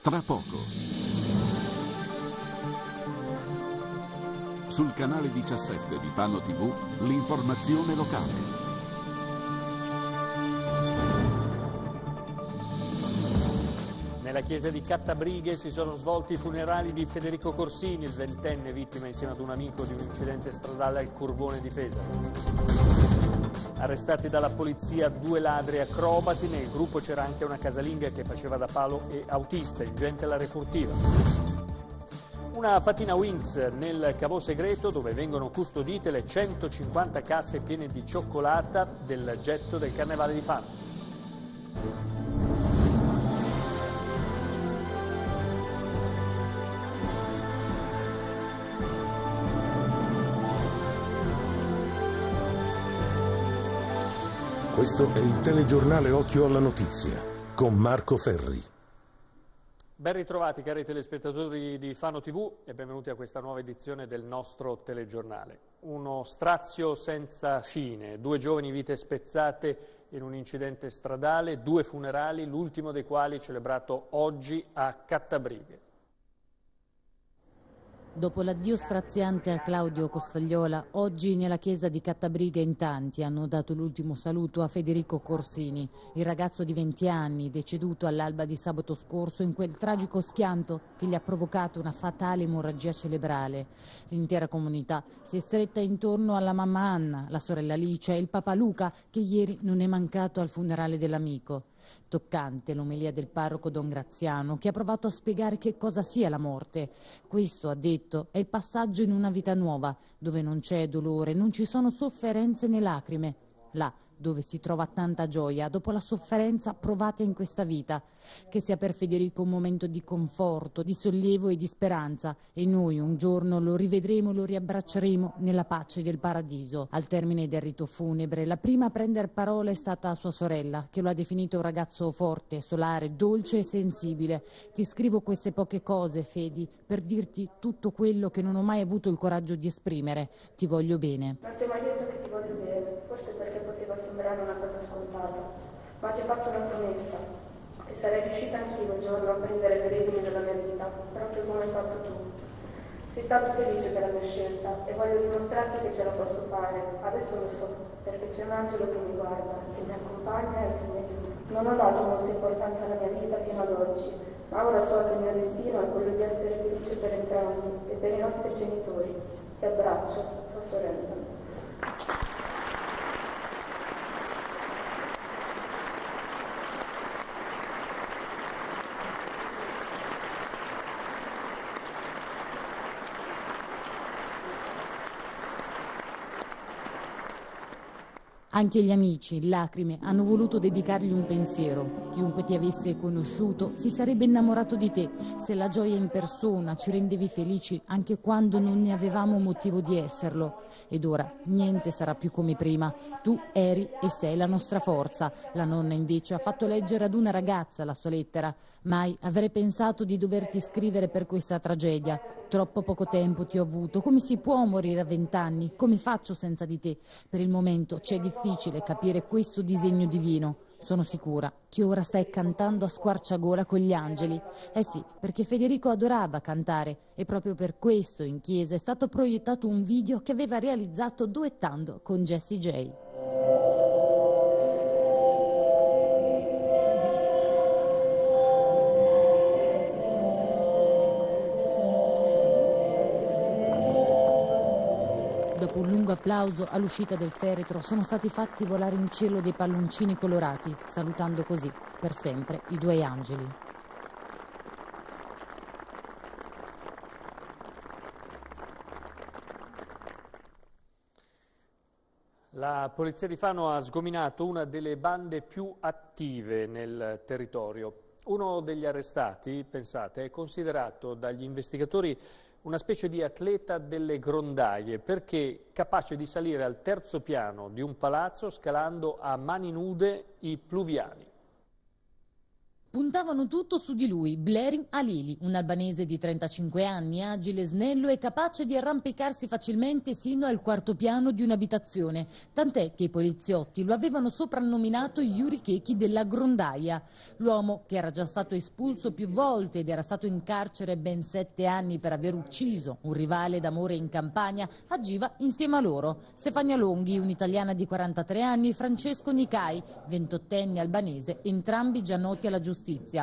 tra poco. Sul canale 17 di Fano TV, l'informazione locale. Nella chiesa di Cattabrighe si sono svolti i funerali di Federico Corsini, il ventenne vittima insieme ad un amico di un incidente stradale al Curbone di Pesaro. Arrestati dalla polizia 2 ladri acrobati, nel gruppo c'era anche una casalinga che faceva da palo e autista, ingente la refurtiva. Una fatina Winx nel Cavò Segreto, dove vengono custodite le 150 casse piene di cioccolata del getto del Carnevale di Fano. Questo è il telegiornale Occhio alla Notizia, con Marco Ferri. Ben ritrovati cari telespettatori di Fano TV e benvenuti a questa nuova edizione del nostro telegiornale. Uno strazio senza fine, 2 giovani vite spezzate in un incidente stradale, 2 funerali, l'ultimo dei quali celebrato oggi a Cattabrighe. Dopo l'addio straziante a Claudio Costagliola, oggi nella chiesa di Cattabrighe in tanti hanno dato l'ultimo saluto a Federico Corsini, il ragazzo di 20 anni deceduto all'alba di sabato scorso in quel tragico schianto che gli ha provocato una fatale emorragia cerebrale. L'intera comunità si è stretta intorno alla mamma Anna, la sorella Alice e il papà Luca, che ieri non è mancato al funerale dell'amico. Toccante l'omelia del parroco Don Graziano, che ha provato a spiegare che cosa sia la morte. Questo, ha detto, è il passaggio in una vita nuova, dove non c'è dolore, non ci sono sofferenze né lacrime. Là dove si trova tanta gioia dopo la sofferenza provata in questa vita. Che sia per Federico un momento di conforto, di sollievo e di speranza, e noi un giorno lo rivedremo, lo riabbracceremo nella pace del paradiso. Al termine del rito funebre, la prima a prendere parola è stata sua sorella, che lo ha definito un ragazzo forte, solare, dolce e sensibile. Ti scrivo queste poche cose, Fedi, per dirti tutto quello che non ho mai avuto il coraggio di esprimere. Ti voglio bene. Non ti ho mai detto che ti voglio bene, forse perché poteva sembrare una cosa scontata, ma ti ho fatto una promessa e sarei riuscita anch'io un giorno a prendere le redini della mia vita, proprio come hai fatto tu. Sei stato felice per la mia scelta e voglio dimostrarti che ce la posso fare. Adesso lo so, perché c'è un angelo che mi guarda, che mi accompagna e che mi aiuta. Non ho dato molta importanza alla mia vita fino ad oggi, ma ora so che il mio destino è quello di essere felice per entrambi e per i nostri genitori. Ti abbraccio, tua sorella. Anche gli amici, in lacrime, hanno voluto dedicargli un pensiero. Chiunque ti avesse conosciuto si sarebbe innamorato di te, se la gioia in persona ci rendevi felici anche quando non ne avevamo motivo di esserlo. Ed ora niente sarà più come prima. Tu eri e sei la nostra forza. La nonna invece ha fatto leggere ad una ragazza la sua lettera. Mai avrei pensato di doverti scrivere per questa tragedia. Troppo poco tempo ti ho avuto. Come si può morire a 20 anni? Come faccio senza di te? Per il momento c'è difficile capire questo disegno divino. Sono sicura che ora stai cantando a squarciagola con gli angeli. Eh sì, perché Federico adorava cantare e proprio per questo in chiesa è stato proiettato un video che aveva realizzato duettando con Jessie J. Dopo un lungo applauso all'uscita del feretro sono stati fatti volare in cielo dei palloncini colorati, salutando così per sempre i 2 angeli. La polizia di Fano ha sgominato una delle bande più attive nel territorio. Uno degli arrestati, pensate, è considerato dagli investigatori una specie di atleta delle grondaie, perché capace di salire al 3° piano di un palazzo scalando a mani nude i pluviali. Puntavano tutto su di lui, Blerim Halili, un albanese di 35 anni, agile, snello e capace di arrampicarsi facilmente sino al quarto piano di un'abitazione, tant'è che i poliziotti lo avevano soprannominato Yuri Keki della grondaia. L'uomo, che era già stato espulso più volte ed era stato in carcere ben 7 anni per aver ucciso un rivale d'amore in Campania, agiva insieme a loro. Stefania Longhi, un'italiana di 43 anni, Francesco Nicai, 28enne albanese, entrambi già noti alla giustizia.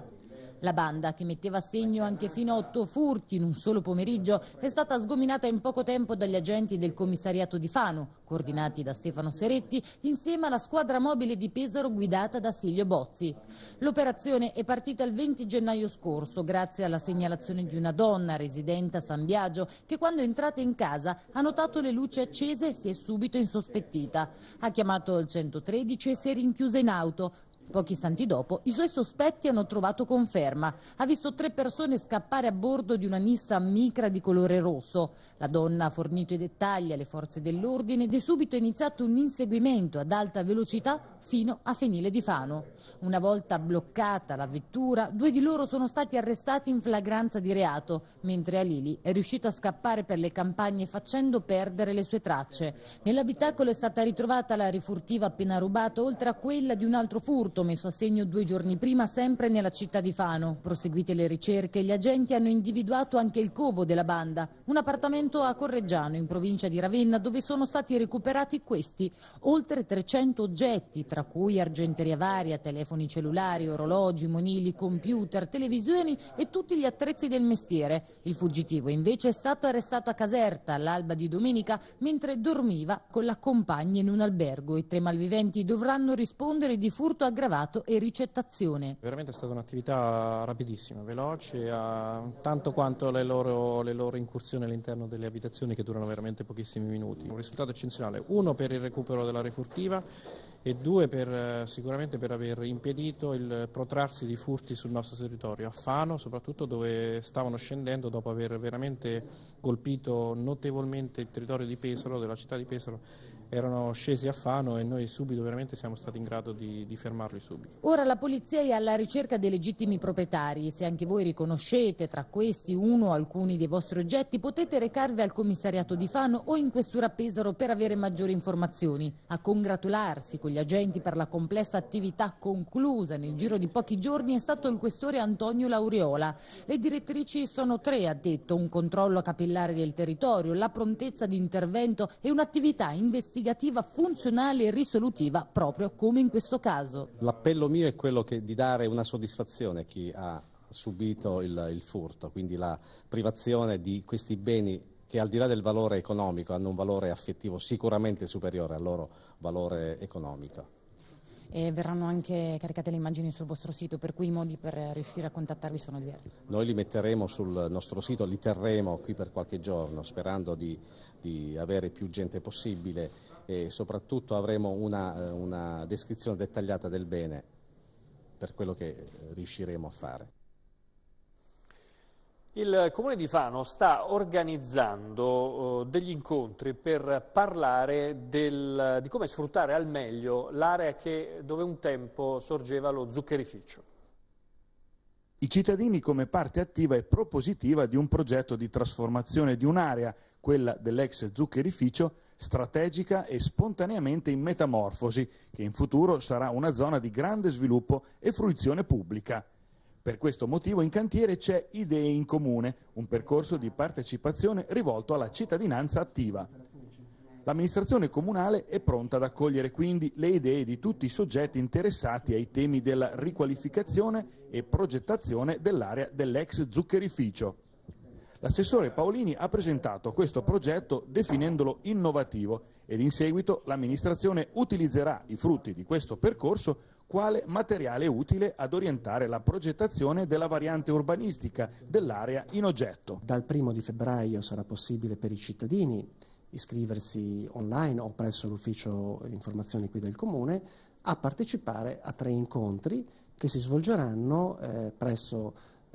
La banda, che metteva a segno anche fino a 8 furti in un solo pomeriggio, è stata sgominata in poco tempo dagli agenti del commissariato di Fano, coordinati da Stefano Seretti, insieme alla squadra mobile di Pesaro guidata da Silvio Bozzi. L'operazione è partita il 20 gennaio scorso, grazie alla segnalazione di una donna residente a San Biagio, che quando è entrata in casa ha notato le luci accese e si è subito insospettita. Ha chiamato il 113 e si è rinchiusa in auto. Pochi istanti dopo i suoi sospetti hanno trovato conferma. Ha visto 3 persone scappare a bordo di una Nissan Micra di colore rosso. La donna ha fornito i dettagli alle forze dell'ordine ed è subito iniziato un inseguimento ad alta velocità fino a Fenile di Fano. Una volta bloccata la vettura, 2 di loro sono stati arrestati in flagranza di reato, mentre Halili è riuscito a scappare per le campagne facendo perdere le sue tracce. Nell'abitacolo è stata ritrovata la rifurtiva appena rubata, oltre a quella di un altro furto messo a segno 2 giorni prima sempre nella città di Fano. Proseguite le ricerche, gli agenti hanno individuato anche il covo della banda, un appartamento a Correggiano in provincia di Ravenna, dove sono stati recuperati questi: oltre 300 oggetti, tra cui argenteria varia, telefoni cellulari, orologi, monili, computer, televisioni e tutti gli attrezzi del mestiere. Il fuggitivo invece è stato arrestato a Caserta all'alba di domenica mentre dormiva con la compagna in un albergo. I 3 malviventi dovranno rispondere di furto aggravato e ricettazione. Veramente è stata un'attività rapidissima, veloce, tanto quanto le loro incursioni all'interno delle abitazioni, che durano veramente pochissimi minuti. Un risultato eccezionale, 1 per il recupero della refurtiva e 2 sicuramente per aver impedito il protrarsi di furti sul nostro territorio, a Fano soprattutto, dove stavano scendendo dopo aver veramente colpito notevolmente il territorio di Pesaro, della città di Pesaro. Erano scesi a Fano e noi subito veramente siamo stati in grado di fermarli subito. Ora la polizia è alla ricerca dei legittimi proprietari. Se anche voi riconoscete tra questi uno o alcuni dei vostri oggetti, potete recarvi al commissariato di Fano o in questura a Pesaro per avere maggiori informazioni. A congratularsi con gli agenti per la complessa attività conclusa nel giro di pochi giorni è stato il questore Antonio Lauriola. Le direttrici sono 3, ha detto: un controllo capillare del territorio, la prontezza di intervento e un'attività investigativa funzionale e risolutiva, proprio come in questo caso. L'appello mio è quello di dare una soddisfazione a chi ha subito il furto, quindi la privazione di questi beni che, al di là del valore economico, hanno un valore affettivo sicuramente superiore al loro valore economico. E verranno anche caricate le immagini sul vostro sito, per cui i modi per riuscire a contattarvi sono diversi. Noi li metteremo sul nostro sito, li terremo qui per qualche giorno, sperando di avere più gente possibile, e soprattutto avremo una descrizione dettagliata del bene per quello che riusciremo a fare. Il Comune di Fano sta organizzando degli incontri per parlare di come sfruttare al meglio l'area dove un tempo sorgeva lo zuccherificio. I cittadini come parte attiva e propositiva di un progetto di trasformazione di un'area, quella dell'ex zuccherificio, strategica e spontaneamente in metamorfosi, che in futuro sarà una zona di grande sviluppo e fruizione pubblica. Per questo motivo in cantiere c'è Idee in Comune, un percorso di partecipazione rivolto alla cittadinanza attiva. L'amministrazione comunale è pronta ad accogliere quindi le idee di tutti i soggetti interessati ai temi della riqualificazione e progettazione dell'area dell'ex zuccherificio. L'assessore Paolini ha presentato questo progetto definendolo innovativo ed in seguito l'amministrazione utilizzerà i frutti di questo percorso quale materiale utile ad orientare la progettazione della variante urbanistica dell'area in oggetto. Dal 1° di febbraio sarà possibile per i cittadini iscriversi online o presso l'ufficio informazioni qui del Comune a partecipare a 3 incontri che si svolgeranno presso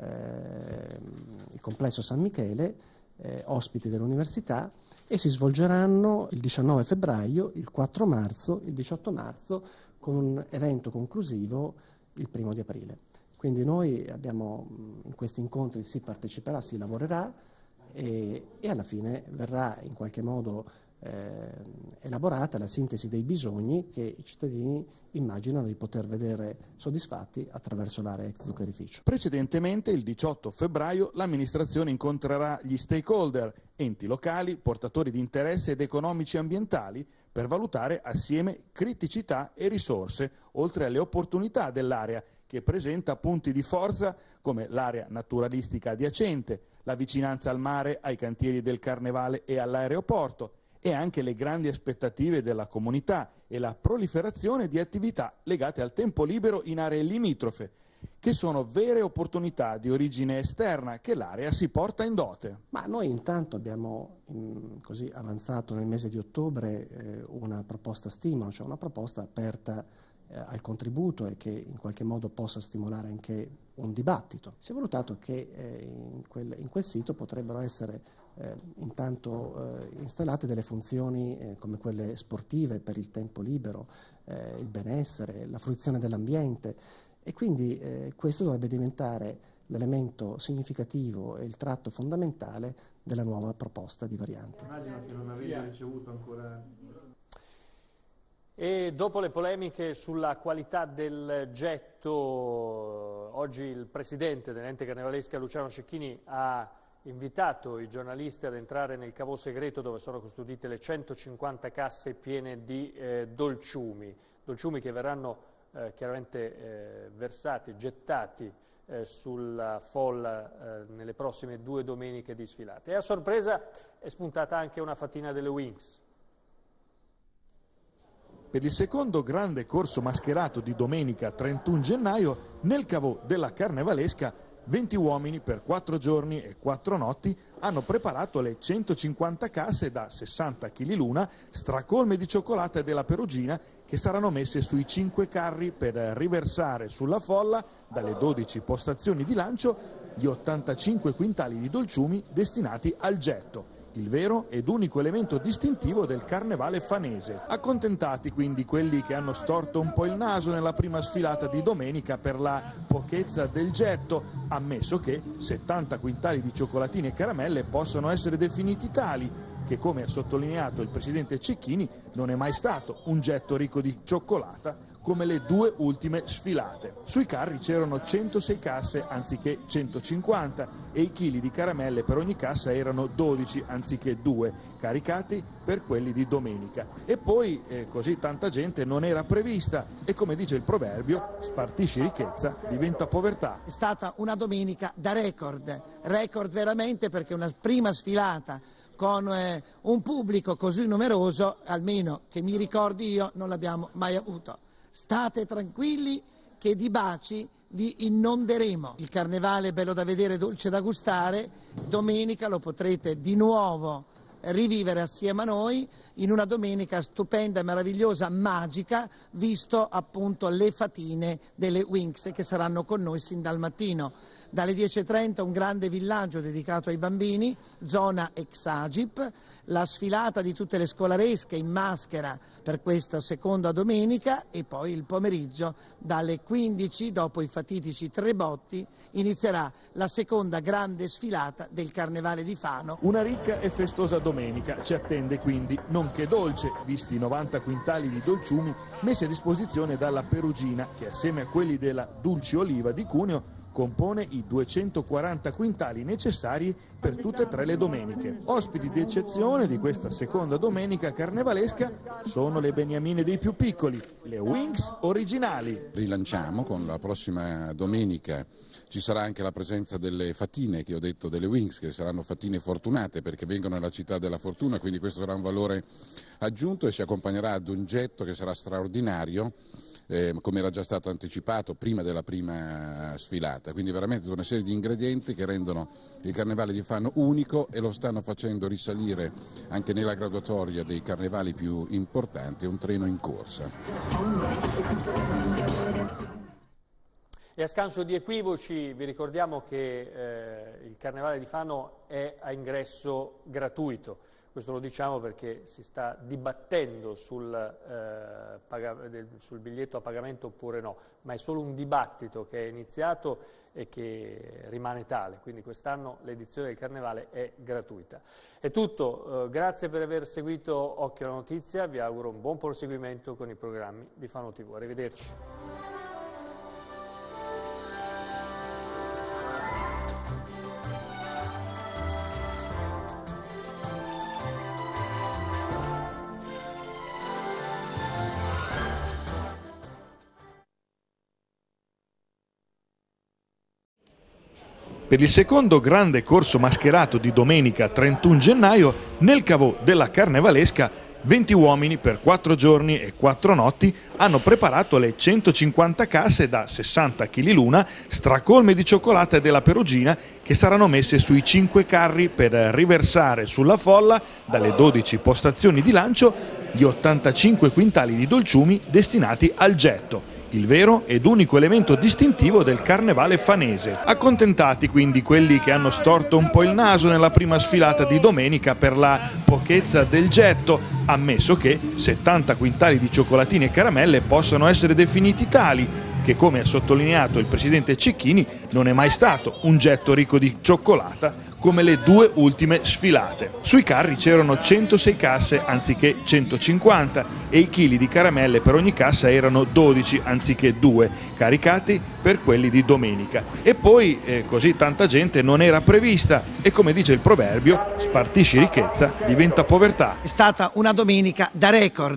il complesso San Michele, ospiti dell'università, e si svolgeranno il 19 febbraio, il 4 marzo, il 18 marzo, con un evento conclusivo il 1° di aprile. Quindi noi abbiamo, in questi incontri si parteciperà, si lavorerà e alla fine verrà in qualche modo elaborata la sintesi dei bisogni che i cittadini immaginano di poter vedere soddisfatti attraverso l'area ex zuccherificio. Precedentemente, il 18 febbraio, l'amministrazione incontrerà gli stakeholder, enti locali, portatori di interesse ed economici e ambientali, per valutare assieme criticità e risorse, oltre alle opportunità dell'area, che presenta punti di forza come l'area naturalistica adiacente, la vicinanza al mare, ai cantieri del Carnevale e all'aeroporto, e anche le grandi aspettative della comunità e la proliferazione di attività legate al tempo libero in aree limitrofe, che sono vere opportunità di origine esterna che l'area si porta in dote. Ma noi intanto abbiamo così avanzato nel mese di ottobre una proposta stimolo, cioè una proposta aperta al contributo e che in qualche modo possa stimolare anche un dibattito. Si è valutato che in quel sito potrebbero essere intanto installate delle funzioni come quelle sportive per il tempo libero, il benessere, la fruizione dell'ambiente, e quindi questo dovrebbe diventare l'elemento significativo e il tratto fondamentale della nuova proposta di variante. Immagino che non avete ricevuto ancora. E dopo le polemiche sulla qualità del getto, oggi il presidente dell'ente carnevalesca Luciano Cecchini ha invitato i giornalisti ad entrare nel cavò segreto dove sono custodite le 150 casse piene di dolciumi che verranno chiaramente versati, gettati sulla folla nelle prossime 2 domeniche di sfilate. E a sorpresa è spuntata anche una fatina delle Winx. Per il secondo grande corso mascherato di domenica 31 gennaio, nel cavò della Carnevalesca, 20 uomini per 4 giorni e 4 notti hanno preparato le 150 casse da 60 kg l'una, stracolme di cioccolata della Perugina, che saranno messe sui 5 carri per riversare sulla folla, dalle 12 postazioni di lancio, gli 85 quintali di dolciumi destinati al getto, il vero ed unico elemento distintivo del carnevale fanese. Accontentati quindi quelli che hanno storto un po' il naso nella prima sfilata di domenica per la pochezza del getto, ammesso che 70 quintali di cioccolatine e caramelle possano essere definiti tali, che, come ha sottolineato il presidente Cecchini, non è mai stato un getto ricco di cioccolata come le 2 ultime sfilate. Sui carri c'erano 106 casse anziché 150 e i chili di caramelle per ogni cassa erano 12 anziché 2, caricati per quelli di domenica. E poi così tanta gente non era prevista e, come dice il proverbio, spartisci ricchezza, diventa povertà. È stata una domenica da record veramente, perché una prima sfilata con un pubblico così numeroso, almeno che mi ricordi io, non l'abbiamo mai avuto. State tranquilli che di baci vi inonderemo. Il carnevale è bello da vedere, dolce da gustare, domenica lo potrete di nuovo rivivere assieme a noi in una domenica stupenda, meravigliosa, magica, visto appunto le fatine delle Winx che saranno con noi sin dal mattino. Dalle 10:30 un grande villaggio dedicato ai bambini, zona ex Agip, la sfilata di tutte le scolaresche in maschera per questa seconda domenica e poi il pomeriggio dalle 15, dopo i fatitici 3 botti, inizierà la seconda grande sfilata del Carnevale di Fano. Una ricca e festosa domenica ci attende quindi, nonché dolce, visti i 90 quintali di dolciumi messi a disposizione dalla Perugina, che assieme a quelli della Dulci Oliva di Cuneo compone i 240 quintali necessari per tutte e 3 le domeniche. Ospiti d'eccezione di questa seconda domenica carnevalesca sono le beniamine dei più piccoli, le Winx originali. Rilanciamo con la prossima domenica, ci sarà anche la presenza delle fatine, che ho detto delle Winx, che saranno fatine fortunate perché vengono nella città della fortuna, quindi questo sarà un valore aggiunto e si accompagnerà ad un getto che sarà straordinario, come era già stato anticipato prima della prima sfilata, quindi veramente una serie di ingredienti che rendono il Carnevale di Fano unico e lo stanno facendo risalire anche nella graduatoria dei carnevali più importanti, un treno in corsa. E a scanso di equivoci vi ricordiamo che il Carnevale di Fano è a ingresso gratuito, Questo lo diciamo perché si sta dibattendo sul biglietto a pagamento oppure no, ma è solo un dibattito che è iniziato e che rimane tale, quindi quest'anno l'edizione del Carnevale è gratuita. È tutto, grazie per aver seguito Occhio alla Notizia, vi auguro un buon proseguimento con i programmi di Fano TV, arrivederci. Per il secondo grande corso mascherato di domenica 31 gennaio, nel cavò della Carnevalesca, 20 uomini per 4 giorni e 4 notti hanno preparato le 150 casse da 60 kg l'una, stracolme di cioccolata della Perugina, che saranno messe sui 5 carri per riversare sulla folla, dalle 12 postazioni di lancio, gli 85 quintali di dolciumi destinati al getto, il vero ed unico elemento distintivo del carnevale fanese. Accontentati quindi quelli che hanno storto un po' il naso nella prima sfilata di domenica per la pochezza del getto, ammesso che 70 quintali di cioccolatini e caramelle possano essere definiti tali, che come ha sottolineato il presidente Cecchini non è mai stato un getto ricco di cioccolata come le due ultime sfilate. Sui carri c'erano 106 casse anziché 150 e i chili di caramelle per ogni cassa erano 12 anziché 2, caricati per quelli di domenica. E poi così tanta gente non era prevista e, come dice il proverbio, spartisci ricchezza, diventa povertà. È stata una domenica da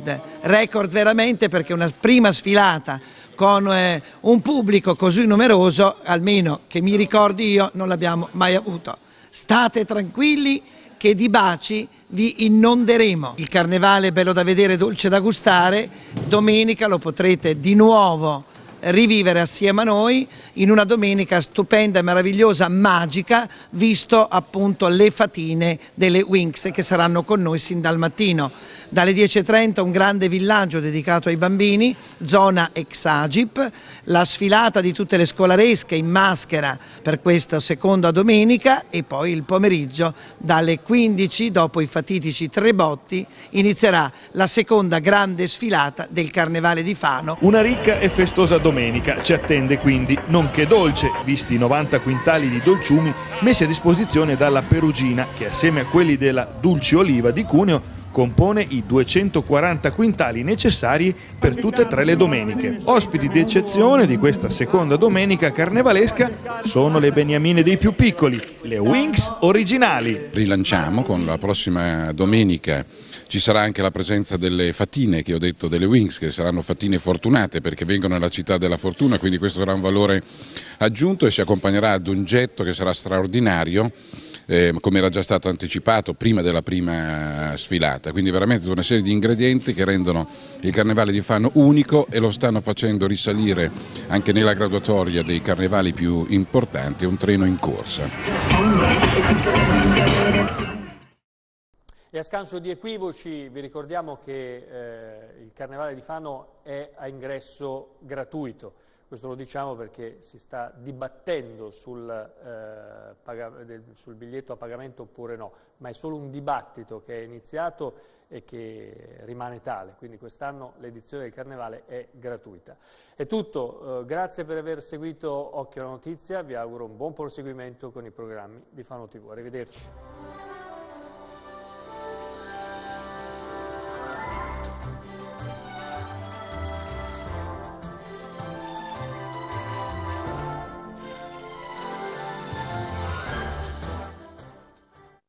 record veramente, perché una prima sfilata con un pubblico così numeroso, almeno che mi ricordi io, non l'abbiamo mai avuto. State tranquilli che di baci vi inonderemo. Il carnevale è bello da vedere, dolce da gustare, domenica lo potrete di nuovo rivivere assieme a noi in una domenica stupenda, meravigliosa, magica, visto appunto le fatine delle Winx che saranno con noi sin dal mattino. Dalle 10:30 un grande villaggio dedicato ai bambini, zona Exagip, la sfilata di tutte le scolaresche in maschera per questa seconda domenica e poi il pomeriggio dalle 15, dopo i fatitici tre botti, inizierà la seconda grande sfilata del Carnevale di Fano. Una ricca e festosa domenica ci attende quindi, nonché dolce, visti i 90 quintali di dolciumi messi a disposizione dalla Perugina, che assieme a quelli della Dulci Oliva di Cuneo compone i 240 quintali necessari per tutte e tre le domeniche. Ospiti d'eccezione di questa seconda domenica carnevalesca sono le beniamine dei più piccoli, le Winx originali. Rilanciamo con la prossima domenica. Ci sarà anche la presenza delle fatine, che ho detto, delle Winx, che saranno fatine fortunate perché vengono nella città della fortuna, quindi questo sarà un valore aggiunto e si accompagnerà ad un getto che sarà straordinario, come era già stato anticipato prima della prima sfilata, quindi veramente una serie di ingredienti che rendono il Carnevale di Fano unico e lo stanno facendo risalire anche nella graduatoria dei carnevali più importanti, un treno in corsa. E a scanso di equivoci vi ricordiamo che il Carnevale di Fano è a ingresso gratuito. Questo lo diciamo perché si sta dibattendo sul biglietto a pagamento oppure no, ma è solo un dibattito che è iniziato e che rimane tale, quindi quest'anno l'edizione del Carnevale è gratuita. È tutto, grazie per aver seguito Occhio alla Notizia, vi auguro un buon proseguimento con i programmi di Fano TV, arrivederci.